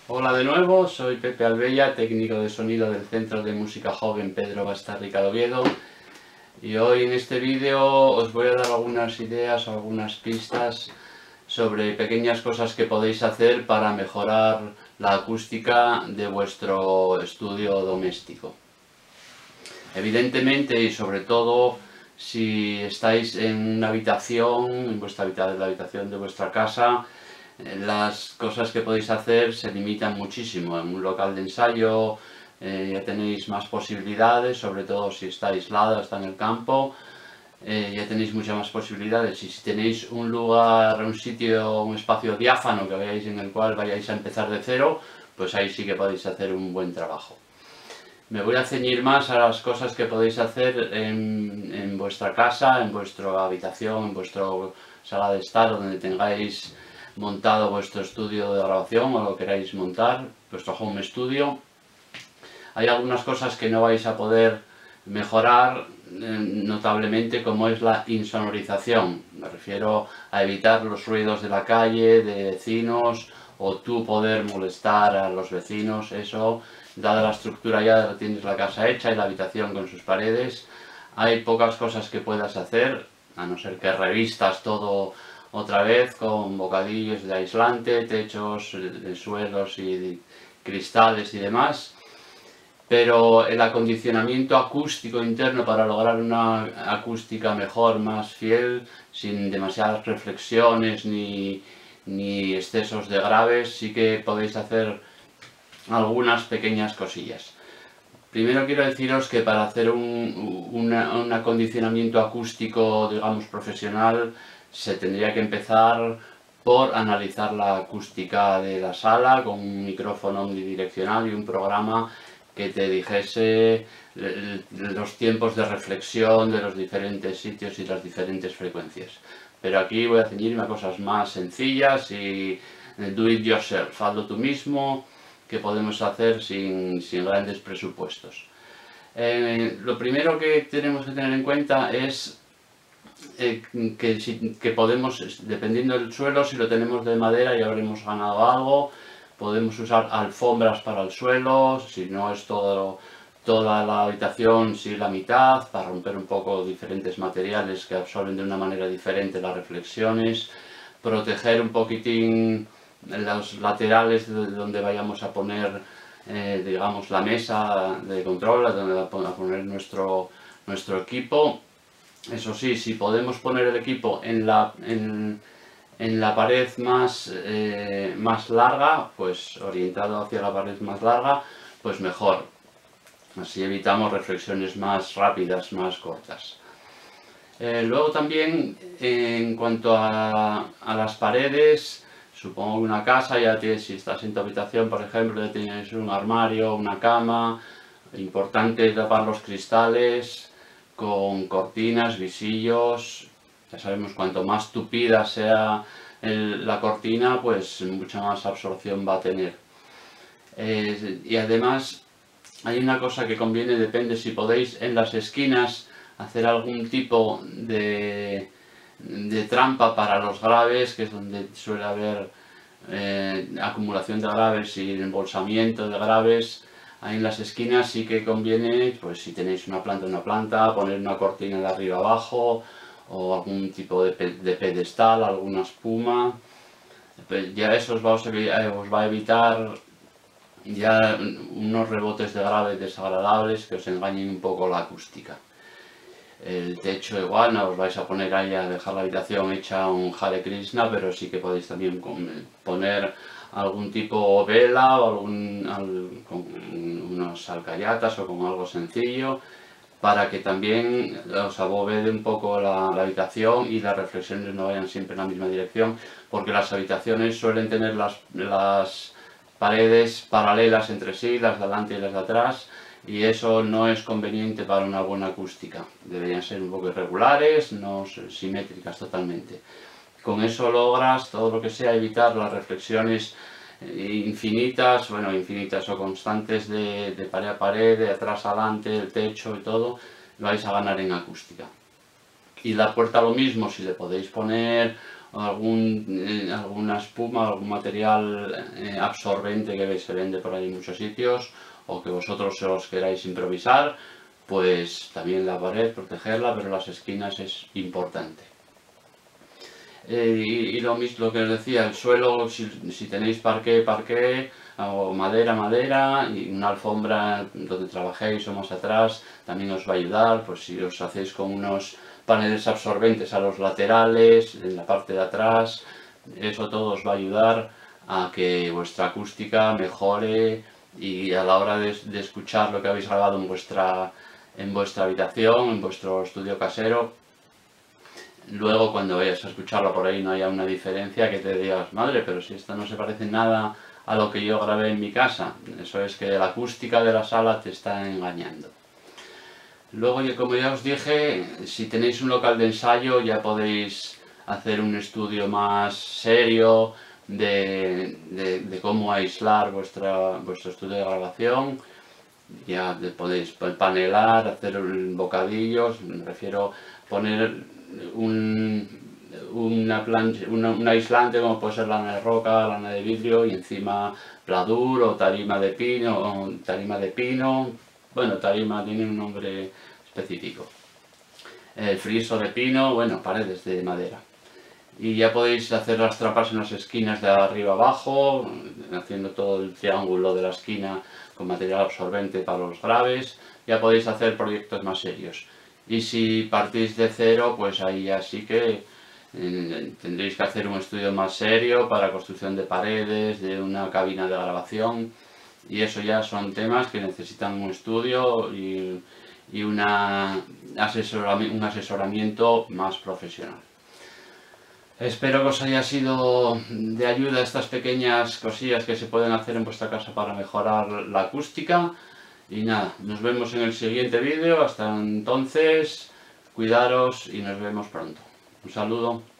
Hola de nuevo, soy Pepe Albella, técnico de sonido del Centro de Música Joven Pedro Bastarrica de Oviedo, y hoy en este vídeo os voy a dar algunas ideas o algunas pistas sobre pequeñas cosas que podéis hacer para mejorar la acústica de vuestro estudio doméstico. Evidentemente, y sobre todo si estáis en una habitación, en la habitación de vuestra casa, las cosas que podéis hacer se limitan muchísimo. En un local de ensayo ya tenéis más posibilidades, sobre todo si está aislado, está en el campo, ya tenéis muchas más posibilidades. Y si tenéis un lugar, un sitio, un espacio diáfano que veáis en el cual vayáis a empezar de cero, pues ahí sí que podéis hacer un buen trabajo. Me voy a ceñir más a las cosas que podéis hacer en vuestra casa, en vuestra habitación, en vuestra sala de estar, donde tengáis montado vuestro estudio de grabación o lo queráis montar, vuestro home studio. Hay algunas cosas que no vais a poder mejorar notablemente, como es la insonorización. Me refiero a evitar los ruidos de la calle, de vecinos, o tú poder molestar a los vecinos. Eso, dada la estructura ya tienes la casa hecha y la habitación con sus paredes, hay pocas cosas que puedas hacer, a no ser que revistas todo otra vez con bocadillos de aislante, techos, de suelos y cristales y demás. Pero el acondicionamiento acústico interno para lograr una acústica mejor, más fiel, sin demasiadas reflexiones ni excesos de graves, sí que podéis hacer algunas pequeñas cosillas. Primero quiero deciros que para hacer un acondicionamiento acústico, digamos, profesional, se tendría que empezar por analizar la acústica de la sala con un micrófono omnidireccional y un programa que te dijese los tiempos de reflexión de los diferentes sitios y las diferentes frecuencias. Pero aquí voy a ceñirme a cosas más sencillas y do it yourself, hazlo tú mismo, que podemos hacer sin grandes presupuestos. Lo primero que tenemos que tener en cuenta es que podemos, dependiendo del suelo, si lo tenemos de madera ya habremos ganado algo. Podemos usar alfombras para el suelo, si no es toda la habitación, sí la mitad, para romper un poco diferentes materiales que absorben de una manera diferente las reflexiones. Proteger un poquitín los laterales de donde vayamos a poner, digamos, la mesa de control, donde vamos a poner nuestro equipo. Eso sí, si podemos poner el equipo en la pared más larga, pues orientado hacia la pared más larga, pues mejor. Así evitamos reflexiones más rápidas, más cortas. Luego también, en cuanto a las paredes, supongo que una casa, ya tienes, si estás en tu habitación, por ejemplo, ya tienes un armario, una cama. Importante tapar los cristales con cortinas, visillos. Ya sabemos, cuanto más tupida sea la cortina, pues mucha más absorción va a tener. Y además hay una cosa que conviene, depende si podéis en las esquinas hacer algún tipo de trampa para los graves, que es donde suele haber acumulación de graves y embolsamiento de graves. Ahí en las esquinas sí que conviene, pues si tenéis una planta, poner una cortina de arriba abajo, o algún tipo de pedestal, alguna espuma. Pues ya eso os va a evitar ya unos rebotes de grave desagradables que os engañen un poco la acústica. El techo igual, no os vais a poner ahí a dejar la habitación hecha un Hare Krishna, pero sí que podéis también poner algún tipo vela o con unas alcayatas o con algo sencillo, para que también os abovede un poco la habitación y las reflexiones no vayan siempre en la misma dirección, porque las habitaciones suelen tener las paredes paralelas entre sí, las de adelante y las de atrás, y eso no es conveniente para una buena acústica. Deberían ser un poco irregulares, no simétricas totalmente. Con eso logras todo lo que sea evitar las reflexiones infinitas o constantes de pared a pared, de atrás a adelante, el techo y todo, vais a ganar en acústica. Y la puerta lo mismo, si le podéis poner alguna espuma, algún material absorbente que se vende por ahí en muchos sitios, o que vosotros os queráis improvisar, pues también la pared, protegerla, pero las esquinas es importante. Y lo mismo que os decía, el suelo, si tenéis parqué, o madera, y una alfombra donde trabajéis o más atrás, también os va a ayudar, pues si os hacéis con unos paneles absorbentes a los laterales, en la parte de atrás, eso todo os va a ayudar a que vuestra acústica mejore, y a la hora de escuchar lo que habéis grabado en vuestra habitación, en vuestro estudio casero, luego cuando vayas a escucharlo por ahí no haya una diferencia que te digas, madre, pero si esto no se parece nada a lo que yo grabé en mi casa. Eso es que la acústica de la sala te está engañando. Luego, como ya os dije, si tenéis un local de ensayo ya podéis hacer un estudio más serio de cómo aislar vuestro estudio de grabación. Ya podéis panelar, hacer bocadillos, me refiero a poner un aislante como puede ser lana de roca, lana de vidrio, y encima pladur o tarima de pino, bueno, tarima tiene un nombre específico, el friso de pino, bueno, paredes de madera. Y ya podéis hacer las trapas en las esquinas de arriba abajo, haciendo todo el triángulo de la esquina con material absorbente para los graves. Ya podéis hacer proyectos más serios. Y si partís de cero, pues ahí ya sí que tendréis que hacer un estudio más serio para construcción de paredes, de una cabina de grabación. Y eso ya son temas que necesitan un estudio y un asesoramiento más profesional. Espero que os haya sido de ayuda estas pequeñas cosillas que se pueden hacer en vuestra casa para mejorar la acústica. Y nada, nos vemos en el siguiente vídeo. Hasta entonces, cuidaros y nos vemos pronto. Un saludo.